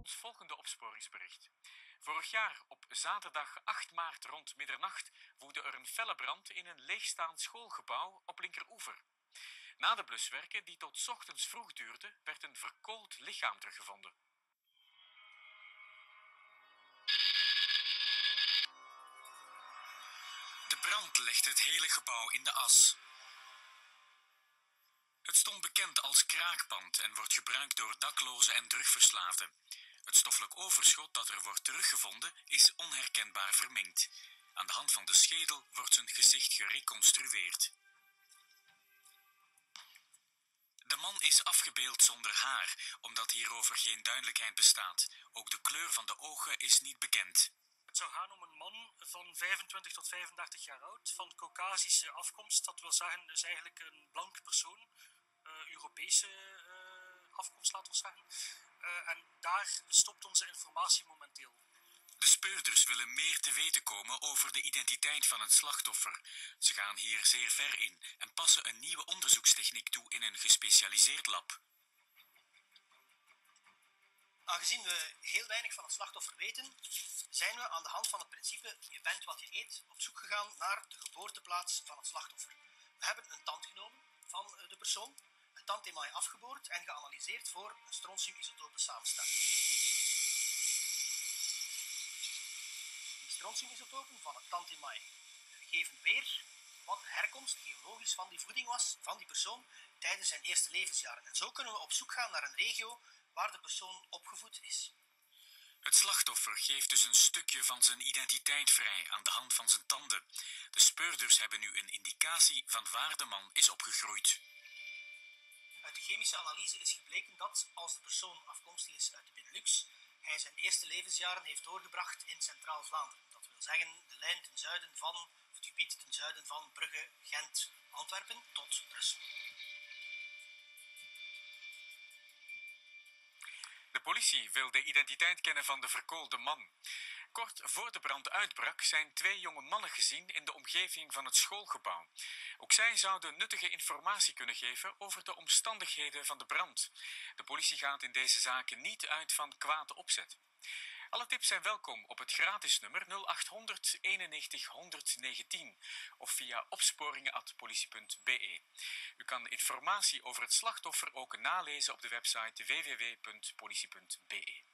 Het volgende opsporingsbericht. Vorig jaar op zaterdag 8 maart rond middernacht woedde er een felle brand in een leegstaand schoolgebouw op Linkeroever. Na de bluswerken, die tot 's ochtends vroeg duurden, werd een verkoold lichaam teruggevonden. De brand legde het hele gebouw in de as. Het stond bekend als kraakpand en wordt gebruikt door daklozen en drugverslaafden. Het stoffelijk overschot dat er wordt teruggevonden is onherkenbaar verminkt. Aan de hand van de schedel wordt zijn gezicht gereconstrueerd. De man is afgebeeld zonder haar, omdat hierover geen duidelijkheid bestaat. Ook de kleur van de ogen is niet bekend. Het zou gaan om een man van 25 tot 35 jaar oud, van Caucasische afkomst. Dat wil zeggen, is eigenlijk een blank persoon, Europese afkomst, laten we zeggen. En daar stopt onze informatie momenteel. De speurders willen meer te weten komen over de identiteit van het slachtoffer. Ze gaan hier zeer ver in en passen een nieuwe onderzoekstechniek toe in een gespecialiseerd lab. Aangezien we heel weinig van het slachtoffer weten, zijn we aan de hand van het principe je bent wat je eet op zoek gegaan naar de geboorteplaats van het slachtoffer. We hebben een tand genomen van de persoon, het tandemaai afgeboord en geanalyseerd voor een strontiumisotope samenstelling. Die strontiumisotopen van het tandemaai geven weer wat de herkomst geologisch van die voeding was van die persoon tijdens zijn eerste levensjaren. En zo kunnen we op zoek gaan naar een regio waar de persoon opgevoed is. Het slachtoffer geeft dus een stukje van zijn identiteit vrij aan de hand van zijn tanden. De speurders hebben nu een indicatie van waar de man is opgegroeid. Uit de chemische analyse is gebleken dat, als de persoon afkomstig is uit de Benelux, hij zijn eerste levensjaren heeft doorgebracht in Centraal-Vlaanderen. Dat wil zeggen de lijn ten zuiden van, het gebied ten zuiden van Brugge, Gent, Antwerpen tot Brussel. De politie wil de identiteit kennen van de verkoolde man. Kort voor de brand uitbrak zijn 2 jonge mannen gezien in de omgeving van het schoolgebouw. Ook zij zouden nuttige informatie kunnen geven over de omstandigheden van de brand. De politie gaat in deze zaken niet uit van kwade opzet. Alle tips zijn welkom op het gratis nummer 0800 91 119 of via opsporingen@politie.be. U kan informatie over het slachtoffer ook nalezen op de website www.politie.be.